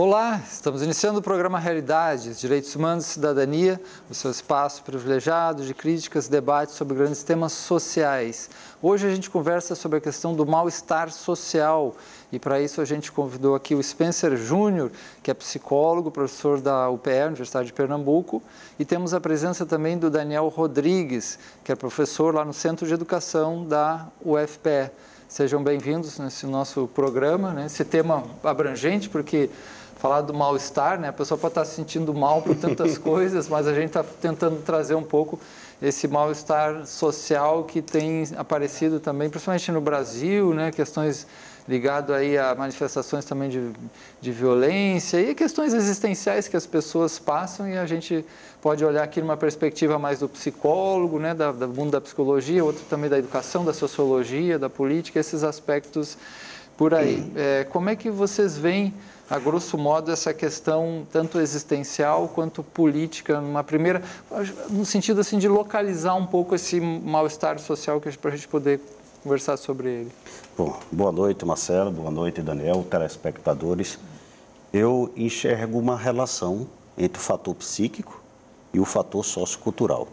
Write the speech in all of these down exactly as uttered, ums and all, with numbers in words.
Olá, estamos iniciando o programa Realidades, Direitos Humanos e Cidadania, o seu espaço privilegiado de críticas e debates sobre grandes temas sociais. Hoje a gente conversa sobre a questão do mal-estar social e para isso a gente convidou aqui o Spencer Júnior, que é psicólogo, professor da U P E, Universidade de Pernambuco, e temos a presença também do Daniel Rodrigues, que é professor lá no Centro de Educação da U F P E. Sejam bem-vindos nesse nosso programa, né? Esse tema abrangente, porque falar do mal-estar, né? A pessoa pode estar se sentindo mal por tantas coisas, mas a gente está tentando trazer um pouco esse mal-estar social que tem aparecido também, principalmente no Brasil, né? Questões ligadas aí a manifestações também de, de violência e questões existenciais que as pessoas passam, e a gente pode olhar aqui numa perspectiva mais do psicólogo, né? Da, do mundo da psicologia, outro também da educação, da sociologia, da política, esses aspectos por aí. É, como é que vocês veem, a grosso modo, essa questão tanto existencial quanto política, numa primeira, no sentido assim de localizar um pouco esse mal-estar social, para a gente poder conversar sobre ele? Bom, boa noite, Marcelo, boa noite, Daniel, telespectadores. Eu enxergo uma relação entre o fator psíquico e o fator sociocultural.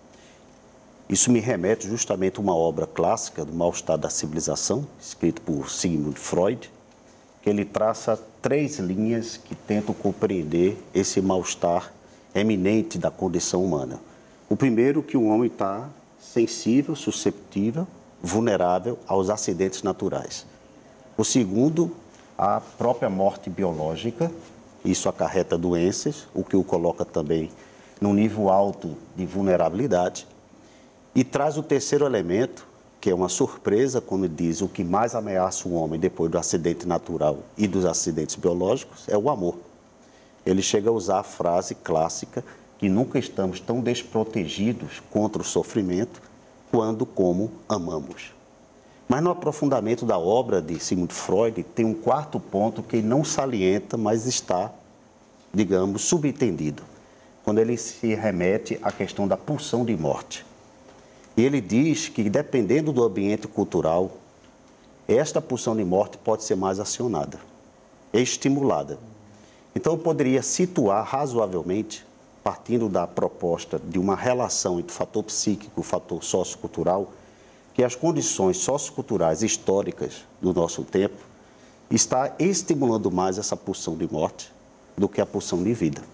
Isso me remete justamente a uma obra clássica do Mal-Estar da Civilização, escrito por Sigmund Freud, que ele traça três linhas que tentam compreender esse mal-estar eminente da condição humana. O primeiro, que o homem está sensível, susceptível, vulnerável aos acidentes naturais. O segundo, a própria morte biológica, isso acarreta doenças, o que o coloca também num nível alto de vulnerabilidade. E traz o terceiro elemento, que é uma surpresa, quando diz o que mais ameaça o homem depois do acidente natural e dos acidentes biológicos, é o amor. Ele chega a usar a frase clássica que nunca estamos tão desprotegidos contra o sofrimento quando como amamos. Mas no aprofundamento da obra de Sigmund Freud, tem um quarto ponto que não salienta, mas está, digamos, subentendido, quando ele se remete à questão da pulsão de morte. E ele diz que, dependendo do ambiente cultural, esta pulsão de morte pode ser mais acionada, estimulada. Então, eu poderia situar razoavelmente, partindo da proposta de uma relação entre o fator psíquico e o fator sociocultural, que as condições socioculturais históricas do nosso tempo está estimulando mais essa pulsão de morte do que a pulsão de vida.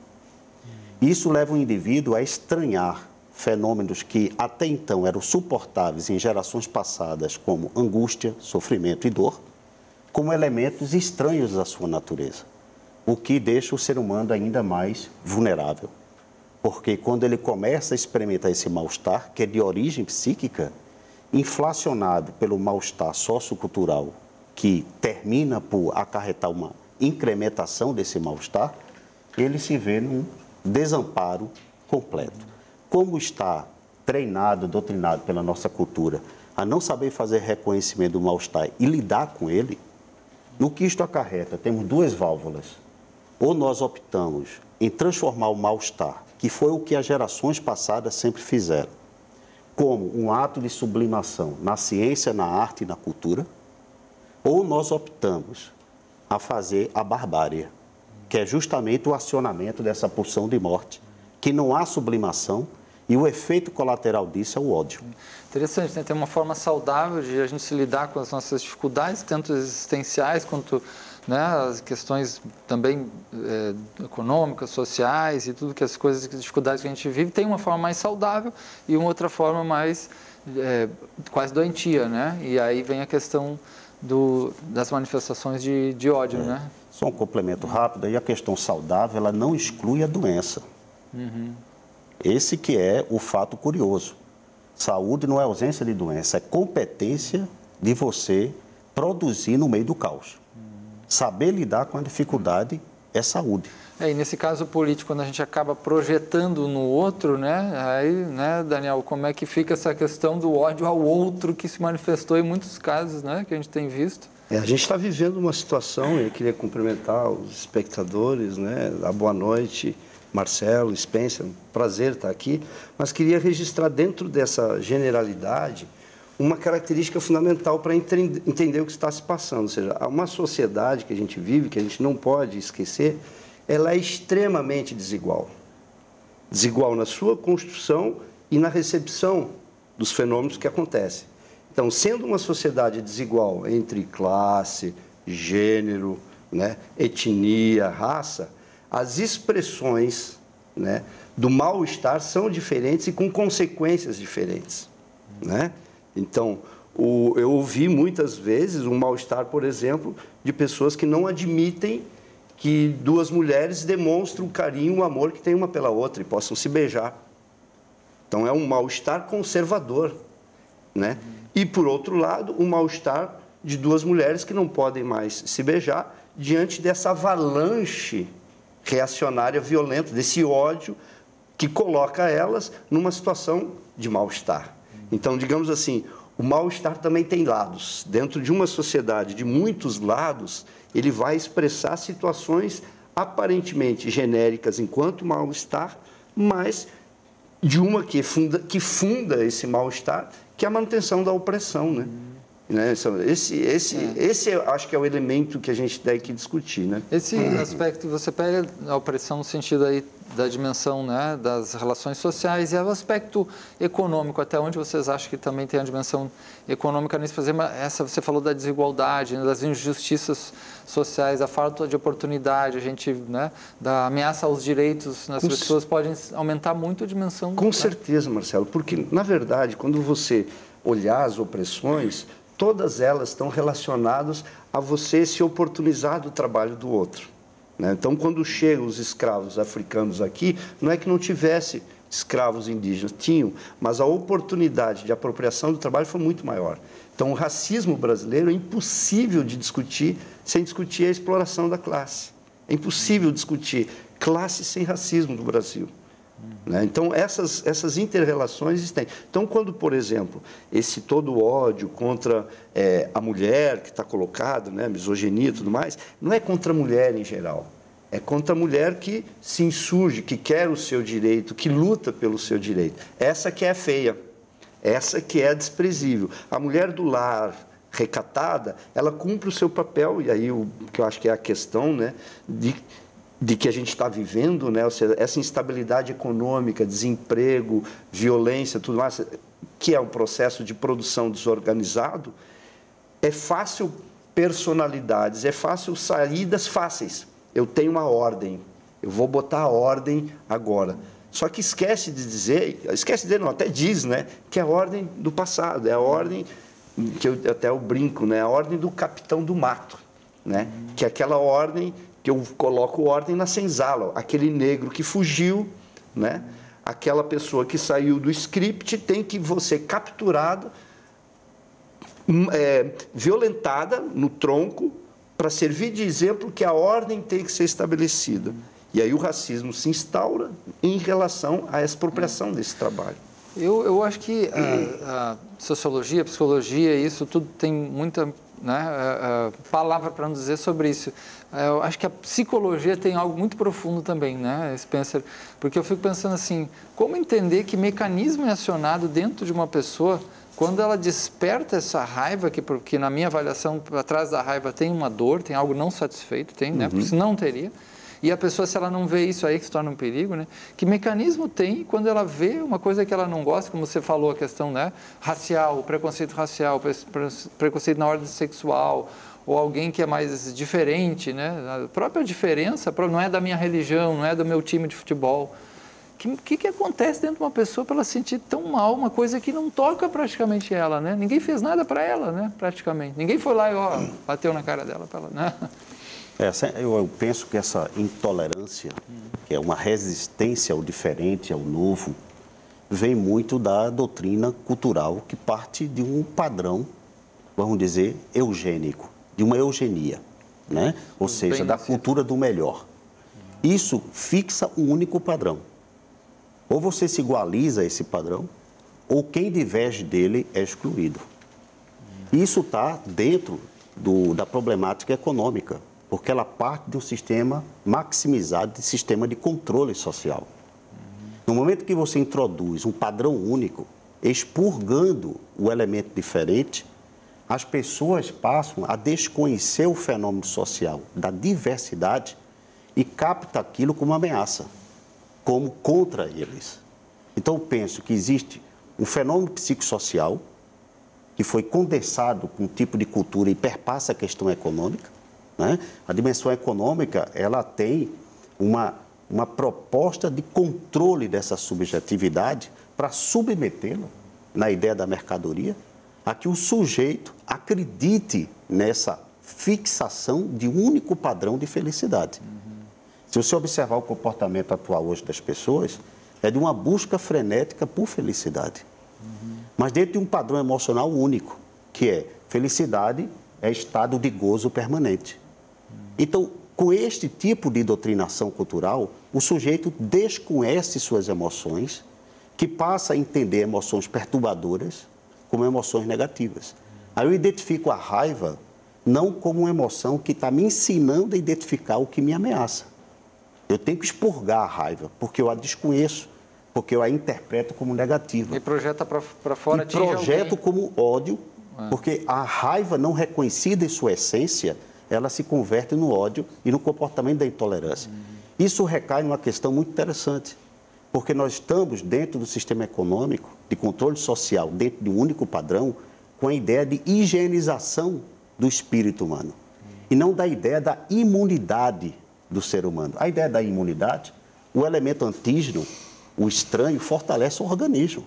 Isso leva o indivíduo a estranhar fenômenos que até então eram suportáveis em gerações passadas, como angústia, sofrimento e dor, como elementos estranhos à sua natureza, o que deixa o ser humano ainda mais vulnerável. Porque quando ele começa a experimentar esse mal-estar, que é de origem psíquica, inflacionado pelo mal-estar sociocultural, que termina por acarretar uma incrementação desse mal-estar, ele se vê num desamparo completo. Como está treinado, doutrinado pela nossa cultura a não saber fazer reconhecimento do mal-estar e lidar com ele, no que isto acarreta, temos duas válvulas. Ou nós optamos em transformar o mal-estar, que foi o que as gerações passadas sempre fizeram, como um ato de sublimação na ciência, na arte e na cultura, ou nós optamos a fazer a barbárie, que é justamente o acionamento dessa pulsão de morte, que não há sublimação, e o efeito colateral disso é o ódio. Interessante, né? Tem uma forma saudável de a gente se lidar com as nossas dificuldades, tanto existenciais quanto, né, as questões também é, econômicas, sociais e tudo que as coisas, as dificuldades que a gente vive. Tem uma forma mais saudável e uma outra forma mais é, quase doentia, né? E aí vem a questão do, das manifestações de, de ódio, é. né? Só um complemento rápido, aí a questão saudável, ela não exclui a doença. Uhum. Esse que é o fato curioso. Saúde não é ausência de doença, é competência de você produzir no meio do caos. Saber lidar com a dificuldade é saúde. É, e nesse caso político, quando a gente acaba projetando no outro, né, aí, né, Daniel, como é que fica essa questão do ódio ao outro que se manifestou em muitos casos, né, que a gente tem visto? É, a gente está vivendo uma situação, eu queria cumprimentar os espectadores, né, a boa noite, Marcelo, Spencer, prazer estar aqui, mas queria registrar dentro dessa generalidade uma característica fundamental para entender o que está se passando. Ou seja, uma sociedade que a gente vive, que a gente não pode esquecer, ela é extremamente desigual. Desigual na sua construção e na recepção dos fenômenos que acontecem. Então, sendo uma sociedade desigual entre classe, gênero, né, etnia, raça, as expressões, né, do mal-estar são diferentes e com consequências diferentes, né? Então, o, eu ouvi muitas vezes um mal-estar, por exemplo, de pessoas que não admitem que duas mulheres demonstram o carinho, o amor que tem uma pela outra e possam se beijar. Então, é um mal-estar conservador, né? E, por outro lado, um mal-estar de duas mulheres que não podem mais se beijar diante dessa avalanche reacionária violenta, desse ódio que coloca elas numa situação de mal-estar. Então, digamos assim, o mal-estar também tem lados. Dentro de uma sociedade de muitos lados, ele vai expressar situações aparentemente genéricas enquanto mal-estar, mas de uma que funda, que funda esse mal-estar, que é a manutenção da opressão, né? Né? Esse, esse, é. esse acho que é o elemento que a gente tem que discutir, né? Esse aspecto, você pega a opressão no sentido aí da dimensão, né, das relações sociais, e o aspecto econômico, até onde vocês acham que também tem a dimensão econômica nisso? Por exemplo, essa, você falou da desigualdade, né, das injustiças sociais, a falta de oportunidade, a gente, né, da ameaça aos direitos nas Com pessoas podem aumentar muito a dimensão. Com né? certeza, Marcelo, porque, na verdade, quando você olhar as opressões, todas elas estão relacionadas a você se oportunizar do trabalho do outro. Né? Então, quando chegam os escravos africanos aqui, não é que não tivesse escravos indígenas, tinham, mas a oportunidade de apropriação do trabalho foi muito maior. Então, o racismo brasileiro é impossível de discutir sem discutir a exploração da classe. É impossível discutir classe sem racismo no Brasil. Né? Então, essas, essas inter-relações existem. Então, quando, por exemplo, esse todo o ódio contra é, a mulher que está colocado, né, misoginia e tudo mais, não é contra a mulher em geral. É contra a mulher que se insurge, que quer o seu direito, que luta pelo seu direito. Essa que é feia, essa que é desprezível. A mulher do lar, recatada, ela cumpre o seu papel, e aí o que eu acho que é a questão, né, de... de que a gente está vivendo, né? Ou seja, essa instabilidade econômica, desemprego, violência, tudo mais, que é um processo de produção desorganizado, é fácil personalidades, é fácil saídas fáceis. Eu tenho uma ordem, eu vou botar a ordem agora. Só que esquece de dizer, esquece de dizer, não, até diz, né? Que é a ordem do passado, é a ordem, que eu até eu brinco, né? A ordem do capitão do mato, né? Que é aquela ordem que eu coloco ordem na senzala, aquele negro que fugiu, né? Aquela pessoa que saiu do script tem que ser capturada, é, violentada no tronco, para servir de exemplo que a ordem tem que ser estabelecida. E aí o racismo se instaura em relação à expropriação desse trabalho. Eu, eu acho que a, a sociologia, a psicologia, isso tudo tem muita, né, a, a palavra para nos dizer sobre isso. Eu acho que a psicologia tem algo muito profundo também, né, Spencer? Porque eu fico pensando assim, como entender que mecanismo é acionado dentro de uma pessoa quando ela desperta essa raiva, que, que na minha avaliação, atrás da raiva tem uma dor, tem algo não satisfeito, tem, né? Porque senão não teria. E a pessoa, se ela não vê isso aí, que se torna um perigo, né? Que mecanismo tem quando ela vê uma coisa que ela não gosta, como você falou, a questão, né, racial, preconceito racial, preconceito na ordem sexual, ou alguém que é mais diferente, né? A própria diferença não é da minha religião, não é do meu time de futebol. O que, que acontece dentro de uma pessoa para ela sentir tão mal uma coisa que não toca praticamente ela, né? Ninguém fez nada para ela, né? Praticamente. Ninguém foi lá e ó, bateu na cara dela para ela, né? É, eu penso que essa intolerância, que é uma resistência ao diferente, ao novo, vem muito da doutrina cultural que parte de um padrão, vamos dizer, eugênico, de uma eugenia, né? Ou seja, da cultura do melhor. Isso fixa um único padrão. Ou você se igualiza a esse padrão, ou quem diverge dele é excluído. Isso está dentro do, da problemática econômica, porque ela parte de um sistema maximizado, de sistema de controle social. No momento que você introduz um padrão único, expurgando o elemento diferente, as pessoas passam a desconhecer o fenômeno social da diversidade e captam aquilo como ameaça, como contra eles. Então, eu penso que existe um fenômeno psicossocial que foi condensado com um tipo de cultura e perpassa a questão econômica, né? A dimensão econômica, ela tem uma, uma proposta de controle dessa subjetividade para submetê-la na ideia da mercadoria, a que o sujeito acredite nessa fixação de um único padrão de felicidade. Uhum. Se você observar o comportamento atual hoje das pessoas, é de uma busca frenética por felicidade. Uhum. Mas dentro de um padrão emocional único, que é felicidade é estado de gozo permanente. Uhum. Então, com este tipo de doutrinação cultural, o sujeito desconhece suas emoções, que passa a entender emoções perturbadoras como emoções negativas. Aí eu identifico a raiva não como uma emoção que está me ensinando a identificar o que me ameaça. Eu tenho que expurgar a raiva, porque eu a desconheço, porque eu a interpreto como negativa. E projeta para fora, e projeto como ódio, é. Porque a raiva não reconhecida em sua essência, ela se converte no ódio e no comportamento da intolerância. Uhum. Isso recai numa questão muito interessante, porque nós estamos dentro do sistema econômico, de controle social, dentro de um único padrão, com a ideia de higienização do espírito humano. E não da ideia da imunidade do ser humano. A ideia da imunidade, o elemento antígeno, o estranho, fortalece o organismo.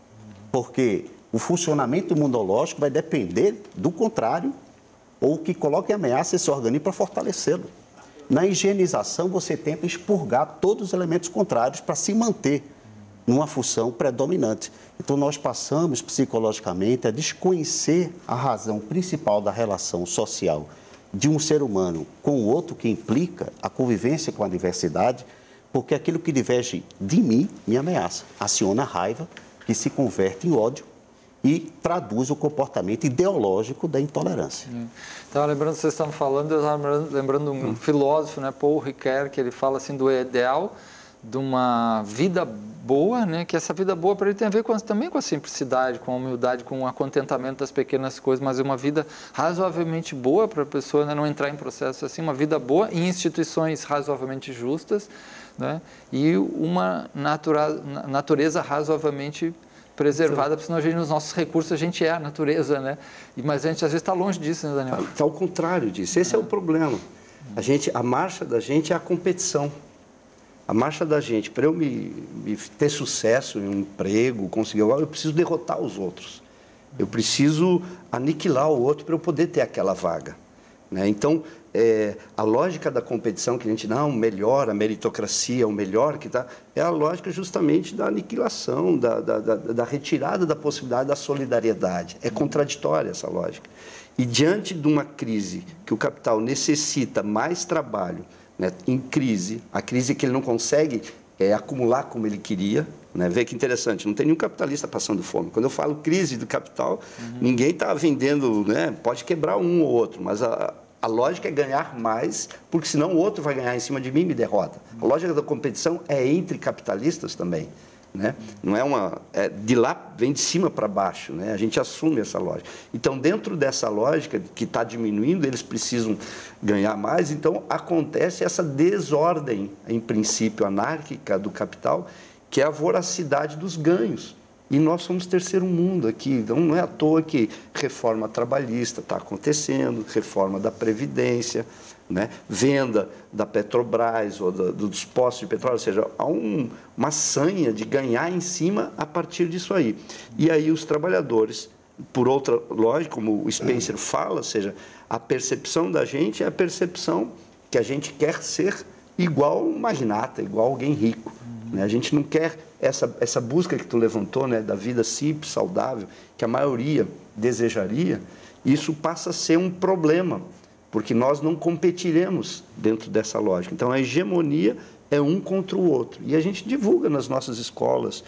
Porque o funcionamento imunológico vai depender do contrário, ou que coloque em ameaça esse organismo para fortalecê-lo. Na higienização, você tenta expurgar todos os elementos contrários para se manter numa função predominante. Então, nós passamos psicologicamente a desconhecer a razão principal da relação social de um ser humano com o outro, que implica a convivência com a diversidade, porque aquilo que diverge de mim me ameaça, aciona a raiva, que se converte em ódio e traduz o comportamento ideológico da intolerância. Então, lembrando que vocês estão falando, eu estava lembrando um hum. filósofo, né, Paul Ricoeur, que ele fala assim do ideal de uma vida boa, né, que essa vida boa para ele tem a ver com, também com a simplicidade, com a humildade, com o contentamento das pequenas coisas, mas é uma vida razoavelmente boa para a pessoa, né, não entrar em processo assim, uma vida boa em instituições razoavelmente justas, né, e uma natura, natureza razoavelmente preservada, porque senão a gente, nos nossos recursos, a gente é a natureza, né? Mas a gente às vezes está longe disso, né, Daniel? Está ao contrário disso. Esse é, é o problema. A, gente, a marcha da gente é a competição. A marcha da gente, para eu me, me ter sucesso em um emprego, conseguir algo, eu preciso derrotar os outros. Eu preciso aniquilar o outro para eu poder ter aquela vaga. Né? Então, é, a lógica da competição que a gente, não, melhor, a meritocracia, o melhor que está, é a lógica justamente da aniquilação, da, da, da, da retirada da possibilidade da solidariedade. É contraditória essa lógica. E diante de uma crise que o capital necessita mais trabalho, né, em crise, a crise que ele não consegue é, acumular como ele queria, né? Vê que interessante, não tem nenhum capitalista passando fome. Quando eu falo crise do capital, uhum. ninguém está vendendo, né? Pode quebrar um ou outro, mas a, a lógica é ganhar mais, porque senão o outro vai ganhar em cima de mim e me derrota. Uhum. A lógica da competição é entre capitalistas também. Né? Não é uma, é, de lá vem de cima para baixo, né? A gente assume essa lógica. Então, dentro dessa lógica que está diminuindo, eles precisam ganhar mais, então acontece essa desordem, em princípio anárquica do capital, que é a voracidade dos ganhos. E nós somos terceiro mundo aqui, então não é à toa que reforma trabalhista está acontecendo, reforma da Previdência, né? Venda da Petrobras ou da, dos postos de petróleo, ou seja, há um, uma sanha de ganhar em cima a partir disso aí. E aí os trabalhadores, por outra lógica, como o Spencer fala, ou seja, a percepção da gente é a percepção que a gente quer ser igual um magnata, igual alguém rico. Uhum. Né? A gente não quer essa, essa busca que tu levantou, né, da vida simples, saudável, que a maioria desejaria, isso passa a ser um problema, porque nós não competiremos dentro dessa lógica. Então, a hegemonia é um contra o outro. E a gente divulga nas nossas escolas,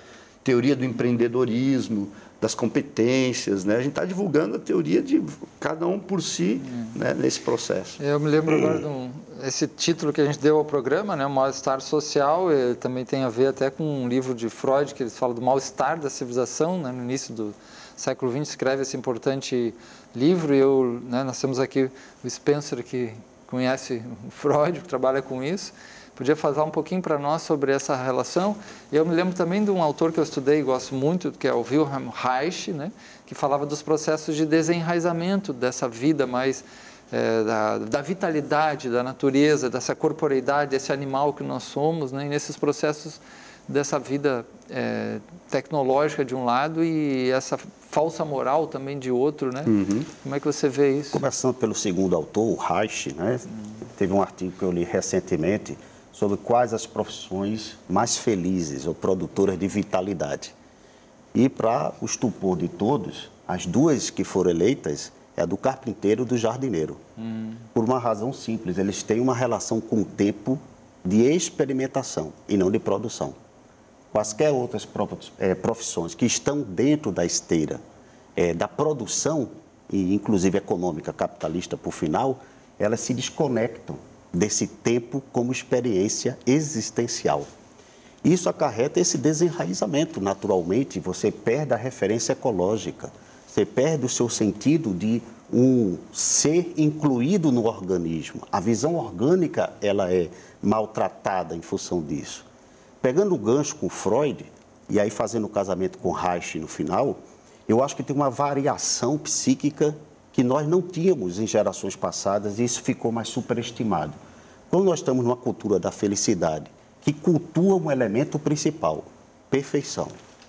teoria do empreendedorismo, das competências, né? A gente está divulgando a teoria de cada um por si, hum. né, nesse processo. Eu me lembro agora de um, esse título que a gente deu ao programa, né, o mal-estar social, ele também tem a ver até com um livro de Freud, que eles falam do mal-estar da civilização, né, no início do século vinte, escreve esse importante livro, e eu, né, nós temos aqui o Spencer, que conhece o Freud, que trabalha com isso, podia falar um pouquinho para nós sobre essa relação. Eu me lembro também de um autor que eu estudei e gosto muito, que é o Wilhelm Reich, né, que falava dos processos de desenraizamento dessa vida mais, é, da, da vitalidade da natureza, dessa corporeidade, desse animal que nós somos, né, e nesses processos dessa vida é, tecnológica de um lado e essa falsa moral também de outro, né? Uhum. Como é que você vê isso? Começando pelo segundo autor, o Reich, né, uhum. teve um artigo que eu li recentemente sobre quais as profissões mais felizes ou produtoras de vitalidade. E, para o estupor de todos, as duas que foram eleitas é a do carpinteiro e do jardineiro. Hum. Por uma razão simples, eles têm uma relação com o tempo de experimentação e não de produção. Quaisquer outras profissões que estão dentro da esteira é, da produção, e inclusive econômica, capitalista, por final, elas se desconectam desse tempo como experiência existencial. Isso acarreta esse desenraizamento, naturalmente, você perde a referência ecológica, você perde o seu sentido de um ser incluído no organismo. A visão orgânica, ela é maltratada em função disso. Pegando o gancho com Freud, e aí fazendo o casamento com Reich no final, eu acho que tem uma variação psíquica que nós não tínhamos em gerações passadas e isso ficou mais superestimado. Quando nós estamos numa cultura da felicidade, que cultua um elemento principal, perfeição.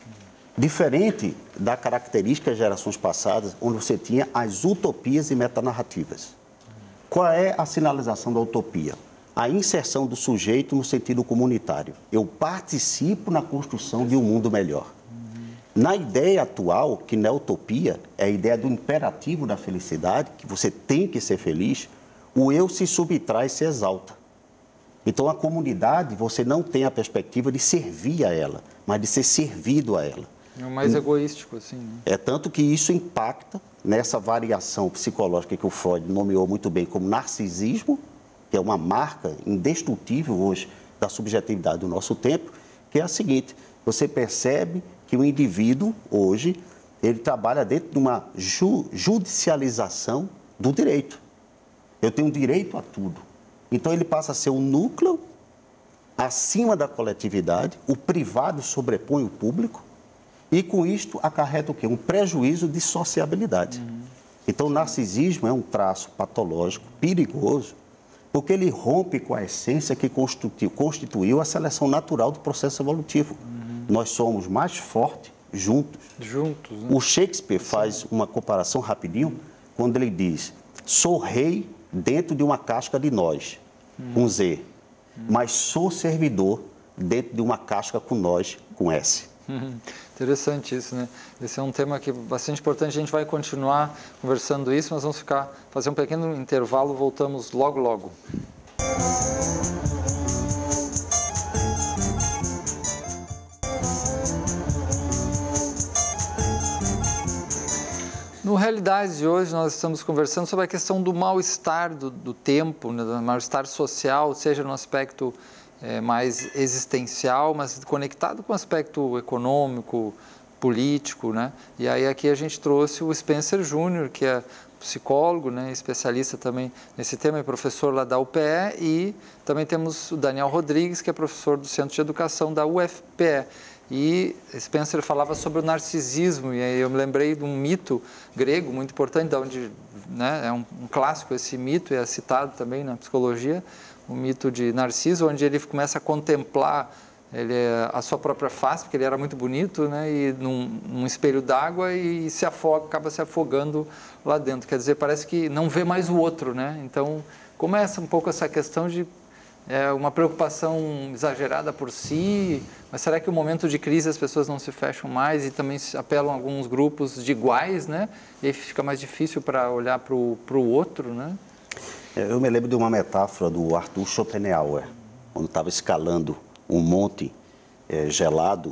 Diferente da característica das gerações passadas, onde você tinha as utopias e metanarrativas. Qual é a sinalização da utopia? A inserção do sujeito no sentido comunitário. Eu participo na construção de um mundo melhor. Na ideia atual, que não é utopia, é a ideia do imperativo da felicidade, que você tem que ser feliz, o eu se subtrai e se exalta. Então, a comunidade, você não tem a perspectiva de servir a ela, mas de ser servido a ela. É o mais egoístico, assim. Né? É tanto que isso impacta nessa variação psicológica que o Freud nomeou muito bem como narcisismo, que é uma marca indestrutível hoje da subjetividade do nosso tempo, que é a seguinte: você percebe que o indivíduo, hoje, ele trabalha dentro de uma ju judicialização do direito. Eu tenho direito a tudo. Então, ele passa a ser um núcleo acima da coletividade, o privado sobrepõe o público, e com isto acarreta o quê? Um prejuízo de sociabilidade. Uhum. Então, o narcisismo é um traço patológico, perigoso, porque ele rompe com a essência que constituiu, constituiu a seleção natural do processo evolutivo. Uhum. Nós somos mais fortes juntos. Juntos, né? O Shakespeare faz uma comparação rapidinho, quando ele diz: sou rei dentro de uma casca de nós, uhum. com Z, uhum. mas sou servidor dentro de uma casca com nós, com S. Uhum. Interessante isso, né? Esse é um tema que é bastante importante, a gente vai continuar conversando isso, mas vamos ficar, fazer um pequeno intervalo, voltamos logo, logo. No Realidades de hoje, nós estamos conversando sobre a questão do mal-estar do, do tempo, né, do mal-estar social, seja no aspecto é, mais existencial, mas conectado com o aspecto econômico, político, né? E aí aqui a gente trouxe o Spencer Júnior, que é psicólogo, né, especialista também nesse tema, é professor lá da U P E, e também temos o Daniel Rodrigues, que é professor do Centro de Educação da U F P E. E Spencer falava sobre o narcisismo, e aí eu me lembrei de um mito grego muito importante, de onde, né, é um, um clássico esse mito, e é citado também na psicologia, o mito de Narciso, onde ele começa a contemplar ele, a sua própria face, porque ele era muito bonito, né, e num, num espelho d'água, e se afoga, acaba se afogando lá dentro. Quer dizer, parece que não vê mais o outro, né? Então, começa um pouco essa questão de é, uma preocupação exagerada por si, mas será que no momento de crise as pessoas não se fecham mais e também apelam a alguns grupos de iguais, né? E aí fica mais difícil para olhar para o outro, né? Eu me lembro de uma metáfora do Arthur Schopenhauer, quando estava escalando um monte é, gelado,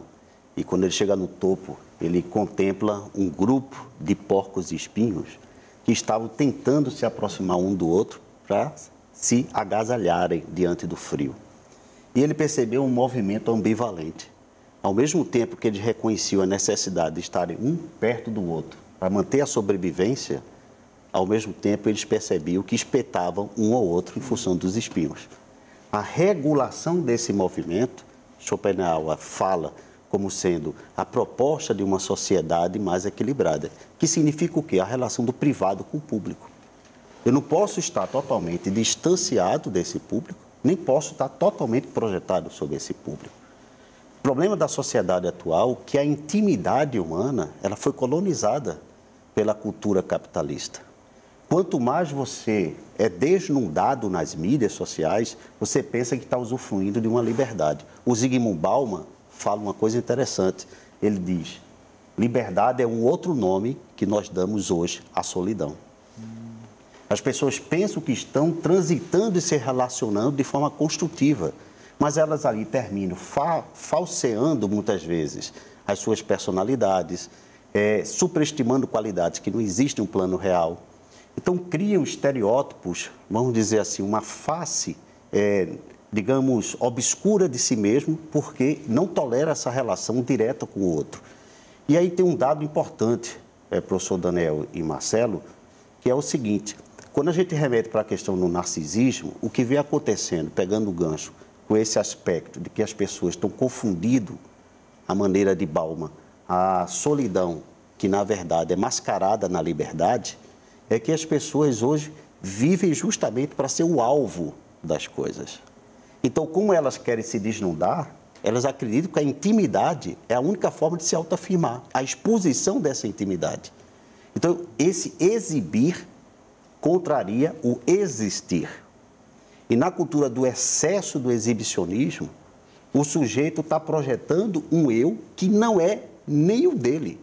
e quando ele chega no topo, ele contempla um grupo de porcos espinhos que estavam tentando se aproximar um do outro para se agasalharem diante do frio. E ele percebeu um movimento ambivalente. Ao mesmo tempo que eles reconheciam a necessidade de estarem um perto do outro para manter a sobrevivência, ao mesmo tempo eles percebiam que espetavam um ao outro em função dos espinhos. A regulação desse movimento, Schopenhauer fala como sendo a proposta de uma sociedade mais equilibrada, que significa o quê? A relação do privado com o público. Eu não posso estar totalmente distanciado desse público, nem posso estar totalmente projetado sobre esse público. O problema da sociedade atual é que a intimidade humana ela foi colonizada pela cultura capitalista. Quanto mais você é desnudado nas mídias sociais, você pensa que está usufruindo de uma liberdade. O Zygmunt Bauman fala uma coisa interessante. Ele diz, liberdade é um outro nome que nós damos hoje à solidão. As pessoas pensam que estão transitando e se relacionando de forma construtiva, mas elas ali terminam fa falseando muitas vezes as suas personalidades, é, superestimando qualidades que não existem no plano real. Então, criam estereótipos, vamos dizer assim, uma face, é, digamos, obscura de si mesmo, porque não tolera essa relação direta com o outro. E aí tem um dado importante, é, professor Daniel e Marcelo, que é o seguinte, quando a gente remete para a questão do narcisismo, o que vem acontecendo, pegando o gancho, com esse aspecto de que as pessoas estão confundindo a maneira de Bauman, a solidão, que na verdade é mascarada na liberdade, é que as pessoas hoje vivem justamente para ser o alvo das coisas. Então, como elas querem se desnudar, elas acreditam que a intimidade é a única forma de se autoafirmar, a exposição dessa intimidade. Então, esse exibir contraria o existir. E na cultura do excesso do exibicionismo, o sujeito está projetando um eu que não é nem o dele.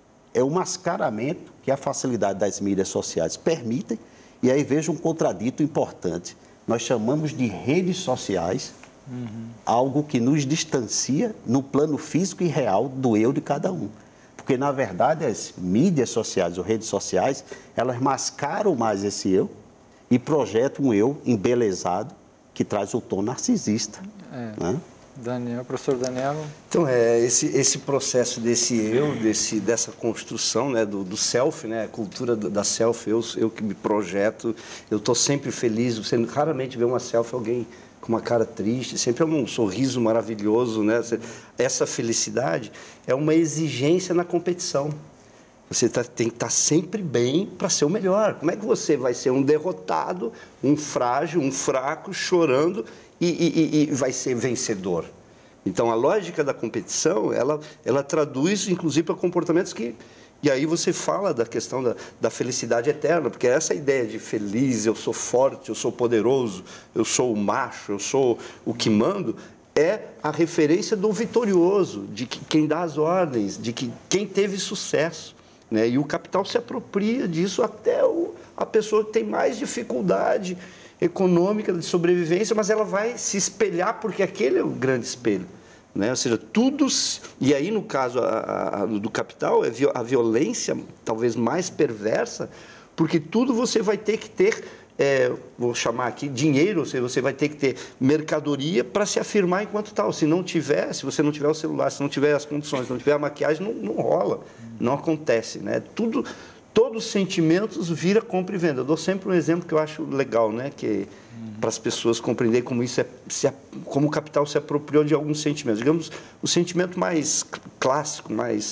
É o mascaramento que a facilidade das mídias sociais permitem, e aí veja um contradito importante. Nós chamamos de redes sociais, uhum. algo que nos distancia no plano físico e real do eu de cada um. Porque, na verdade, as mídias sociais ou redes sociais, elas mascaram mais esse eu e projetam um eu embelezado que traz o tom narcisista. É. Né? Daniel, professor Daniel. Então, é, esse, esse processo desse eu, desse, dessa construção, né, do, do self, né, a cultura da self, eu, eu que me projeto, eu estou sempre feliz, você raramente vê uma selfie alguém com uma cara triste, sempre é um sorriso maravilhoso, né? Essa felicidade é uma exigência na competição. Você tá, tem que estar sempre bem para ser o melhor. Como é que você vai ser um derrotado, um frágil, um fraco, chorando e, e, e vai ser vencedor? Então, a lógica da competição, ela, ela traduz, inclusive, para comportamentos que... E aí você fala da questão da, da felicidade eterna, porque essa ideia de feliz, eu sou forte, eu sou poderoso, eu sou o macho, eu sou o que mando, é a referência do vitorioso, de que, quem dá as ordens, de que quem teve sucesso. Né? E o capital se apropria disso até o, a pessoa que tem mais dificuldade econômica de sobrevivência, mas ela vai se espelhar porque aquele é o grande espelho. Né? Ou seja, tudo... E aí, no caso a, a, do capital, é a violência talvez mais perversa, porque tudo você vai ter que ter, é, vou chamar aqui, dinheiro, ou seja, você vai ter que ter mercadoria para se afirmar enquanto tal. Se não tiver, se você não tiver o celular, se não tiver as condições, se não tiver a maquiagem, não, não rola, não acontece. Né? Tudo, todos os sentimentos vira compra e venda. Eu dou sempre um exemplo que eu acho legal, né? Que para as pessoas compreenderem como isso é, se, como o capital se apropriou de alguns sentimentos. Digamos, o sentimento mais clássico, mais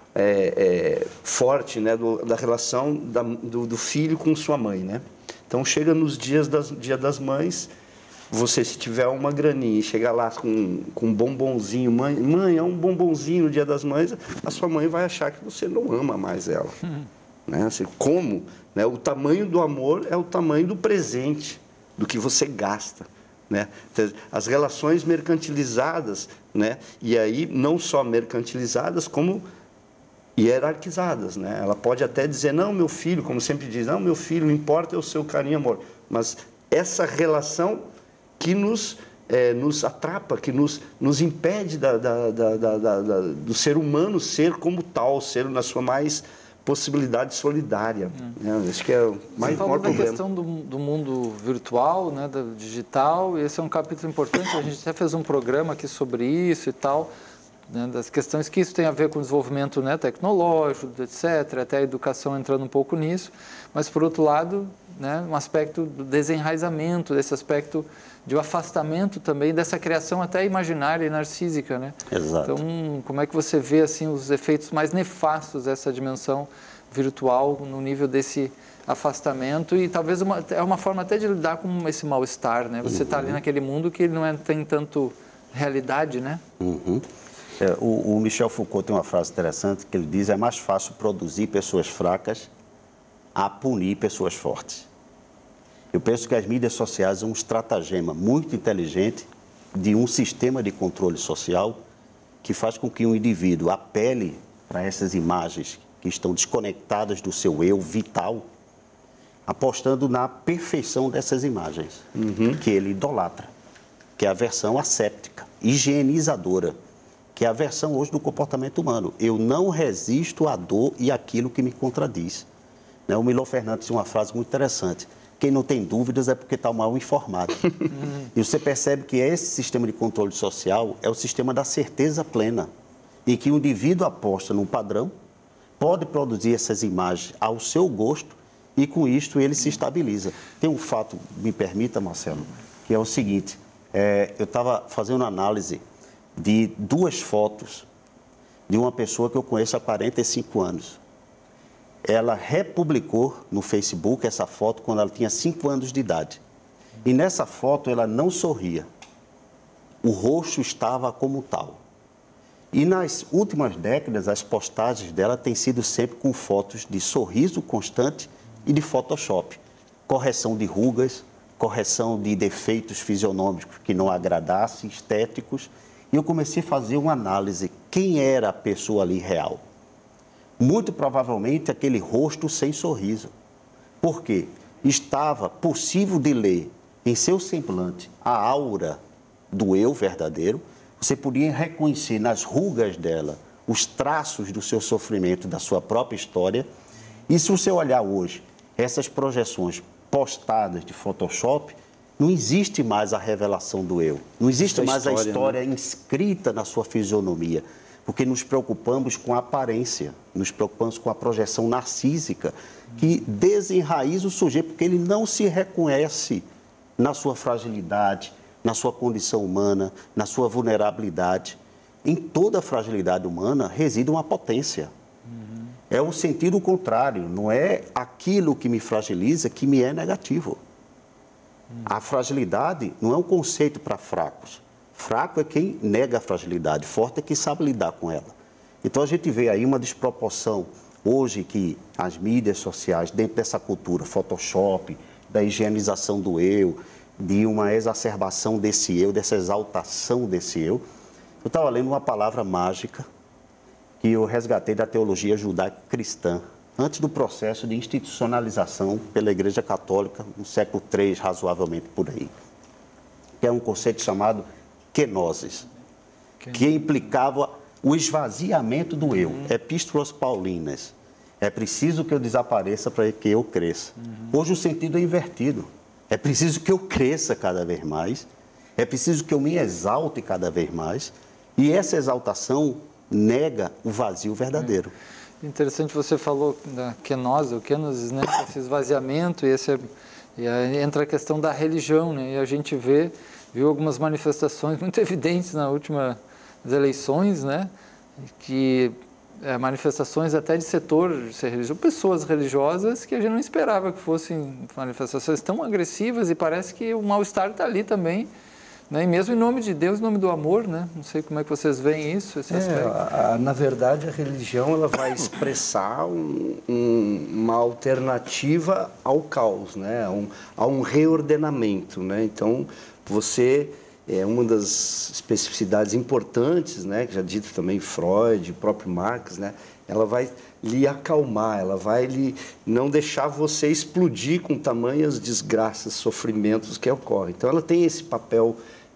é, é, forte, né, do, da relação da, do, do filho com sua mãe, né? Então, chega nos dias das, dia das mães, você, se tiver uma graninha e chegar lá com, com um bombonzinho, mãe, mãe, é um bombonzinho no dia das mães, a sua mãe vai achar que você não ama mais ela. Hum. Né? Assim, como? Né? O tamanho do amor é o tamanho do presente, do que você gasta. Né? As relações mercantilizadas, né? E aí não só mercantilizadas, como hierarquizadas. Né? Ela pode até dizer, não, meu filho, como sempre diz, não, meu filho, não importa é o seu carinho e amor. Mas essa relação que nos é, nos atrapa, que nos, nos impede da, da, da, da, da, da, do ser humano ser como tal, ser na sua mais possibilidade solidária. Hum. Né? Acho que é o mais Você maior falou da problema. questão do, do mundo virtual, né, do digital, e esse é um capítulo importante, a gente até fez um programa aqui sobre isso e tal, né, das questões que isso tem a ver com o desenvolvimento, né, tecnológico, etcétera, até a educação entrando um pouco nisso, mas, por outro lado, né, um aspecto do desenraizamento, desse aspecto de um afastamento também dessa criação até imaginária e narcísica, né? Exato. Então, como é que você vê assim os efeitos mais nefastos dessa dimensão virtual no nível desse afastamento e talvez uma, é uma forma até de lidar com esse mal-estar, né? Você está uhum. ali naquele mundo que não é, tem tanto realidade, né? Uhum. É, o, o Michel Foucault tem uma frase interessante que ele diz: é mais fácil produzir pessoas fracas a punir pessoas fortes. Eu penso que as mídias sociais são um estratagema muito inteligente de um sistema de controle social que faz com que um indivíduo apele para essas imagens que estão desconectadas do seu eu vital, apostando na perfeição dessas imagens, uhum. que ele idolatra, que é a versão asséptica, higienizadora, que é a versão hoje do comportamento humano. Eu não resisto à dor e àquilo que me contradiz. Né? O Milor Fernandes tem uma frase muito interessante: quem não tem dúvidas é porque está mal informado. E você percebe que esse sistema de controle social é o sistema da certeza plena, em que o indivíduo aposta num padrão, pode produzir essas imagens ao seu gosto e, com isto, ele se estabiliza. Tem um fato, me permita, Marcelo, que é o seguinte: é, eu estava fazendo uma análise de duas fotos de uma pessoa que eu conheço há quarenta e cinco anos. Ela republicou no Facebook essa foto quando ela tinha cinco anos de idade. E nessa foto ela não sorria. O rosto estava como tal. E nas últimas décadas as postagens dela têm sido sempre com fotos de sorriso constante e de Photoshop. Correção de rugas, correção de defeitos fisionômicos que não agradassem, estéticos. E eu comecei a fazer uma análise. Quem era a pessoa ali real? Muito provavelmente aquele rosto sem sorriso. Por quê? Estava possível de ler em seu semblante a aura do eu verdadeiro. Você podia reconhecer nas rugas dela os traços do seu sofrimento, da sua própria história. E se você olhar hoje essas projeções postadas de Photoshop, não existe mais a revelação do eu. Não existe mais a história, né, inscrita na sua fisionomia. Porque nos preocupamos com a aparência, nos preocupamos com a projeção narcísica, que desenraiza o sujeito, porque ele não se reconhece na sua fragilidade, na sua condição humana, na sua vulnerabilidade. Em toda a fragilidade humana reside uma potência. Uhum. É o sentido contrário, não é aquilo que me fragiliza que me é negativo. Uhum. A fragilidade não é um conceito para fracos. Fraco é quem nega a fragilidade, forte é quem sabe lidar com ela. Então a gente vê aí uma desproporção hoje que as mídias sociais, dentro dessa cultura Photoshop, da higienização do eu, de uma exacerbação desse eu, dessa exaltação desse eu. Eu estava lendo uma palavra mágica que eu resgatei da teologia judaico-cristã, antes do processo de institucionalização pela Igreja Católica, no século três, razoavelmente por aí, que é um conceito chamado kenosis, que implicava o esvaziamento do eu, uhum. epístolas paulinas. É preciso que eu desapareça para que eu cresça. Uhum. Hoje o sentido é invertido. É preciso que eu cresça cada vez mais, é preciso que eu me exalte cada vez mais, e essa exaltação nega o vazio verdadeiro. É. Interessante, você falou da kenosis, o kenosis, né? Esse esvaziamento, e, esse, e aí entra a questão da religião, né? E a gente vê... viu algumas manifestações muito evidentes nas últimas eleições, né? Que é, manifestações até de setor de ser religioso, pessoas religiosas que a gente não esperava que fossem manifestações tão agressivas, e parece que o mal-estar está ali também, né? E mesmo em nome de Deus, em nome do amor, né? Não sei como é que vocês veem isso, esse aspecto. É, a, na verdade, a religião ela vai expressar um, um, uma alternativa ao caos, né? A um, a um reordenamento, né? Então, você é uma das especificidades importantes, né, que já dito também Freud, o próprio Marx, né, ela vai lhe acalmar, ela vai lhe não deixar você explodir com tamanhas desgraças, sofrimentos que ocorrem. Então, ela tem esse papel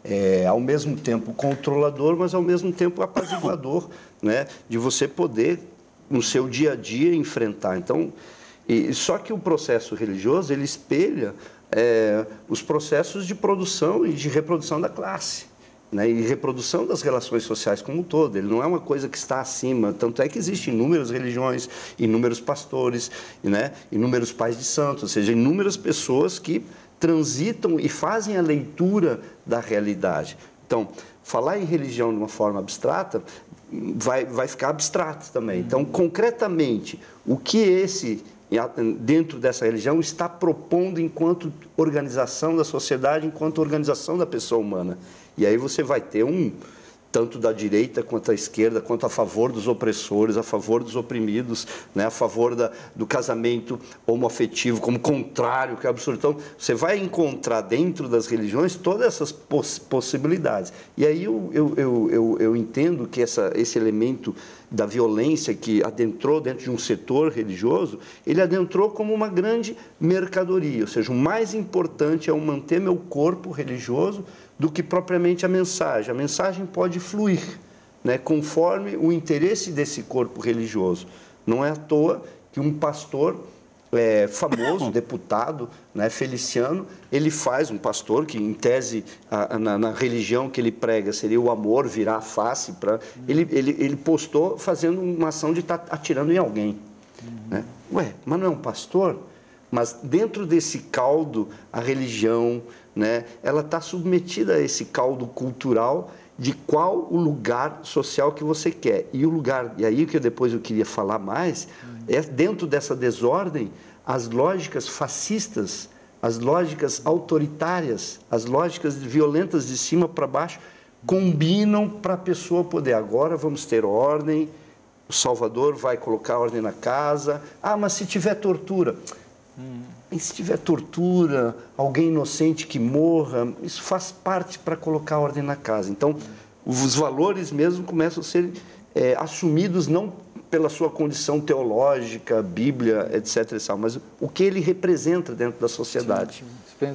é, ao mesmo tempo controlador, mas ao mesmo tempo apaziguador, né? De você poder, no seu dia a dia, enfrentar. Então, e, só que o processo religioso, ele espelha é, os processos de produção e de reprodução da classe, né, e reprodução das relações sociais como um todo. Ele não é uma coisa que está acima, tanto é que existem inúmeras religiões, inúmeros pastores, né, inúmeros pais de santos, ou seja, inúmeras pessoas que transitam e fazem a leitura da realidade. Então, falar em religião de uma forma abstrata vai, vai ficar abstrato também. Então, concretamente, o que esse, dentro dessa religião, está propondo enquanto organização da sociedade, enquanto organização da pessoa humana? E aí você vai ter um, tanto da direita quanto da esquerda, quanto a favor dos opressores, a favor dos oprimidos, né, a favor da, do casamento homoafetivo, como contrário, que é absurdo. Então, você vai encontrar dentro das religiões todas essas poss possibilidades. E aí eu, eu, eu, eu, eu entendo que essa, esse elemento da violência que adentrou dentro de um setor religioso, ele adentrou como uma grande mercadoria, ou seja, o mais importante é eu manter meu corpo religioso do que propriamente a mensagem. A mensagem pode fluir, né, conforme o interesse desse corpo religioso. Não é à toa que um pastor é, famoso, deputado, né, Feliciano, ele faz, um pastor que, em tese, a, na, na religião que ele prega, seria o amor virar a face, pra, ele, ele, ele postou fazendo uma ação de estar tá atirando em alguém. Uhum. Né? Ué, mas não é um pastor? Mas dentro desse caldo, a religião, né, ela está submetida a esse caldo cultural de qual o lugar social que você quer. E o lugar, e aí que depois eu queria falar mais, é dentro dessa desordem, as lógicas fascistas, as lógicas autoritárias, as lógicas violentas de cima para baixo, combinam para a pessoa poder. Agora vamos ter ordem, o Salvador vai colocar ordem na casa. Ah, mas se tiver tortura... Hum. E se tiver tortura, alguém inocente que morra, isso faz parte para colocar ordem na casa. Então, os valores mesmo começam a ser é, assumidos não pela sua condição teológica, Bíblia, etc, mas o que ele representa dentro da sociedade.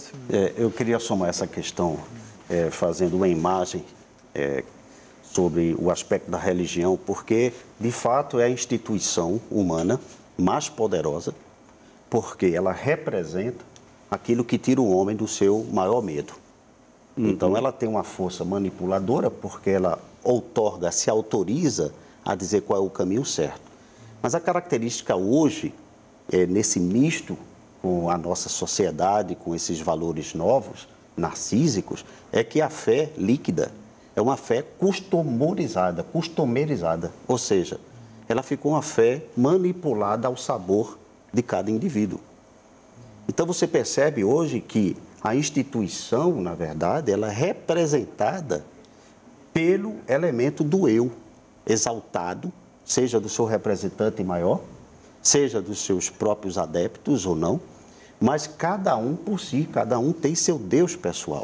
É, eu queria somar essa questão, é, fazendo uma imagem é, sobre o aspecto da religião, porque, de fato, é a instituição humana mais poderosa, porque ela representa aquilo que tira o homem do seu maior medo. Uhum. Então, ela tem uma força manipuladora, porque ela outorga, se autoriza a dizer qual é o caminho certo. Mas a característica hoje, é, nesse misto com a nossa sociedade, com esses valores novos, narcísicos, é que a fé líquida é uma fé customorizada, customerizada, ou seja, ela ficou uma fé manipulada ao sabor de cada indivíduo. Então, você percebe hoje que a instituição, na verdade, ela é representada pelo elemento do eu, exaltado, seja do seu representante maior, seja dos seus próprios adeptos ou não, mas cada um por si, cada um tem seu Deus pessoal.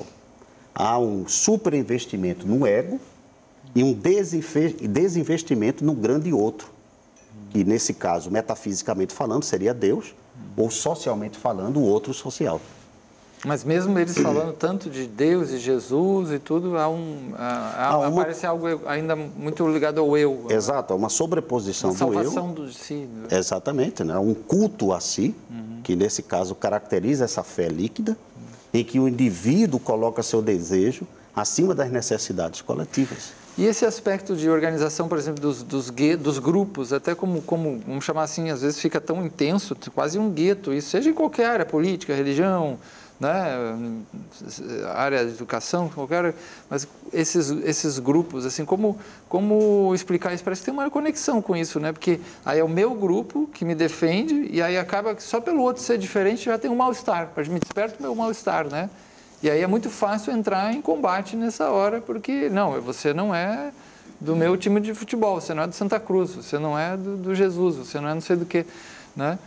Há um superinvestimento no ego e um desinvestimento no grande outro, que nesse caso, metafisicamente falando, seria Deus, ou socialmente falando, o outro social. Mas mesmo eles falando tanto de Deus e Jesus e tudo, há um, há, há uma... aparece algo ainda muito ligado ao eu. Exato, há uma sobreposição do eu. Salvação do si. Exatamente, né? Um culto a si, uhum. que nesse caso caracteriza essa fé líquida, uhum. em que o indivíduo coloca seu desejo acima das necessidades coletivas. E esse aspecto de organização, por exemplo, dos, dos, dos grupos, até como, como, vamos chamar assim, às vezes fica tão intenso, quase um gueto, isso seja em qualquer área, política, religião, né, área de educação, qualquer, mas esses, esses grupos, assim, como, como explicar isso? Parece que tem uma conexão com isso, né? Porque aí é o meu grupo que me defende e aí acaba que só pelo outro ser diferente já tem um mal-estar, me desperta o meu mal-estar, né? E aí é muito fácil entrar em combate nessa hora, porque, não, você não é do meu time de futebol, você não é do Santa Cruz, você não é do, do Jesus, você não é não sei do que, né?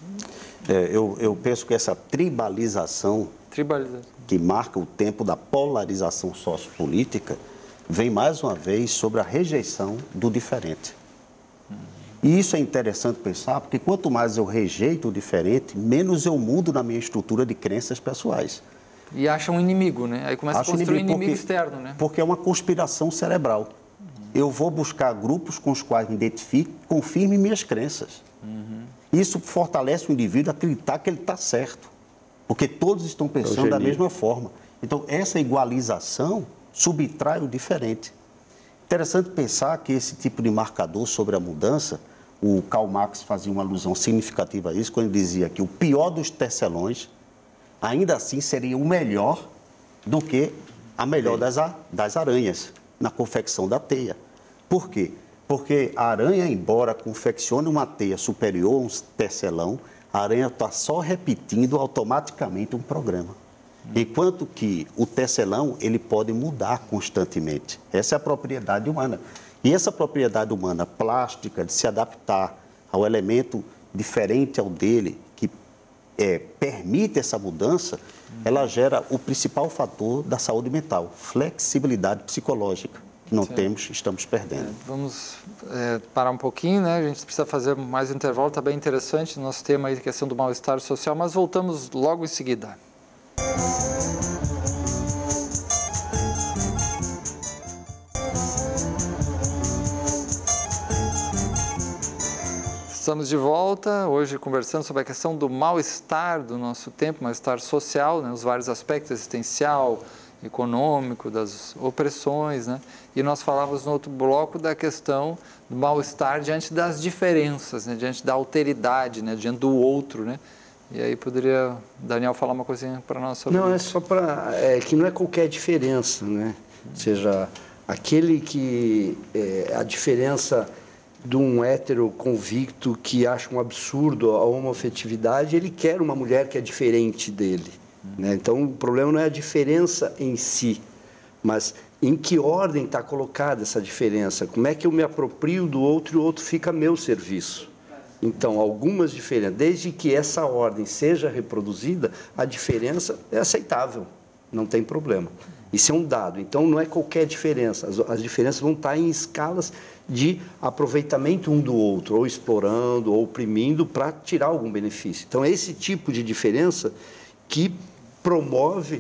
É, eu, eu penso que essa tribalização, tribalização que marca o tempo da polarização sociopolítica vem mais uma vez sobre a rejeição do diferente. E isso é interessante pensar, porque quanto mais eu rejeito o diferente, menos eu mudo na minha estrutura de crenças pessoais. E acha um inimigo, né? Aí começa Acho a construir um inimigo porque, externo, né? Porque é uma conspiração cerebral. Uhum. Eu vou buscar grupos com os quais me identifico, confirme minhas crenças. Uhum. Isso fortalece o indivíduo a acreditar que ele está certo. Porque todos estão pensando da mesma forma. Então, essa igualização subtrai o diferente. Interessante pensar que esse tipo de marcador sobre a mudança, o Karl Marx fazia uma alusão significativa a isso, quando ele dizia que o pior dos tecelões, ainda assim, seria o melhor do que a melhor das, das aranhas, na confecção da teia. Por quê? Porque a aranha, embora confeccione uma teia superior a um tecelão, a aranha está só repetindo automaticamente um programa. Enquanto que o tecelão, ele pode mudar constantemente. Essa é a propriedade humana. E essa propriedade humana plástica, de se adaptar ao elemento diferente ao dele, que é, permite essa mudança, ela gera o principal fator da saúde mental, flexibilidade psicológica. Não Sim. temos, estamos perdendo. É, vamos é, parar um pouquinho, né? A gente precisa fazer mais um intervalo, está bem interessante o nosso tema aí, a questão do mal-estar social, mas voltamos logo em seguida. Estamos de volta, hoje conversando sobre a questão do mal-estar do nosso tempo, mal-estar social, né, os vários aspectos, existencial, econômico, das opressões, né? E nós falávamos no outro bloco da questão do mal-estar diante das diferenças, né, diante da alteridade, né, diante do outro, né? E aí poderia Daniel falar uma coisinha para nós sobre Não, isso? é só para... É que não é qualquer diferença, né? Ou seja, aquele que... É, a diferença de um hétero convicto que acha um absurdo a homoafetividade, ele quer uma mulher que é diferente dele. Hum. Né? Então, o problema não é a diferença em si, mas em que ordem está colocada essa diferença. Como é que eu me aproprio do outro e o outro fica a meu serviço? Então, algumas diferenças, desde que essa ordem seja reproduzida, a diferença é aceitável, não tem problema. Isso é um dado, então não é qualquer diferença, as, as diferenças vão estar em escalas de aproveitamento um do outro, ou explorando, ou oprimindo para tirar algum benefício. Então, é esse tipo de diferença que promove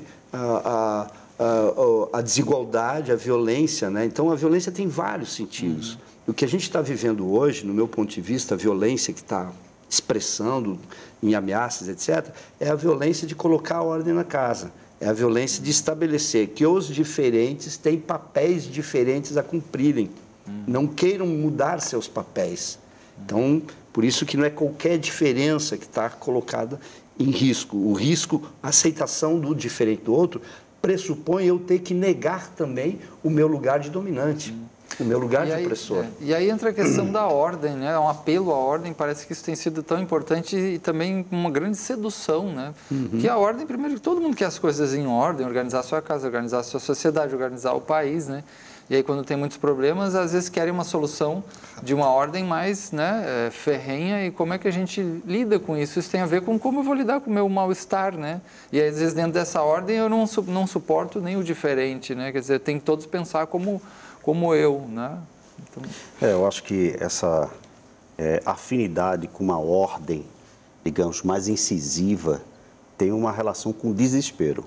a, a, a, a desigualdade, a violência, né? Então, a violência tem vários sentidos. Uhum. O que a gente está vivendo hoje, no meu ponto de vista, a violência que está expressando em ameaças, etcétera, é a violência de colocar a ordem na casa. É a violência de estabelecer que os diferentes têm papéis diferentes a cumprirem. Hum. Não queiram mudar seus papéis. Então, por isso que não é qualquer diferença que está colocada em risco. O risco, a aceitação do diferente do outro, pressupõe eu ter que negar também o meu lugar de dominante. Hum. O meu lugar e de aí, opressor. É, e aí entra a questão da ordem, né? Um apelo à ordem, parece que isso tem sido tão importante e também uma grande sedução, né? Uhum. Que a ordem, primeiro, todo mundo quer as coisas em ordem, organizar a sua casa, organizar a sua sociedade, organizar o país, né? E aí, quando tem muitos problemas, às vezes querem uma solução de uma ordem mais, né, ferrenha. E como é que a gente lida com isso? Isso tem a ver com como eu vou lidar com o meu mal-estar, né? E aí, às vezes, dentro dessa ordem, eu não, não suporto nem o diferente, né? Quer dizer, tem que todos pensar como... como eu, né? Então... É, eu acho que essa é, afinidade com uma ordem, digamos, mais incisiva, tem uma relação com o desespero,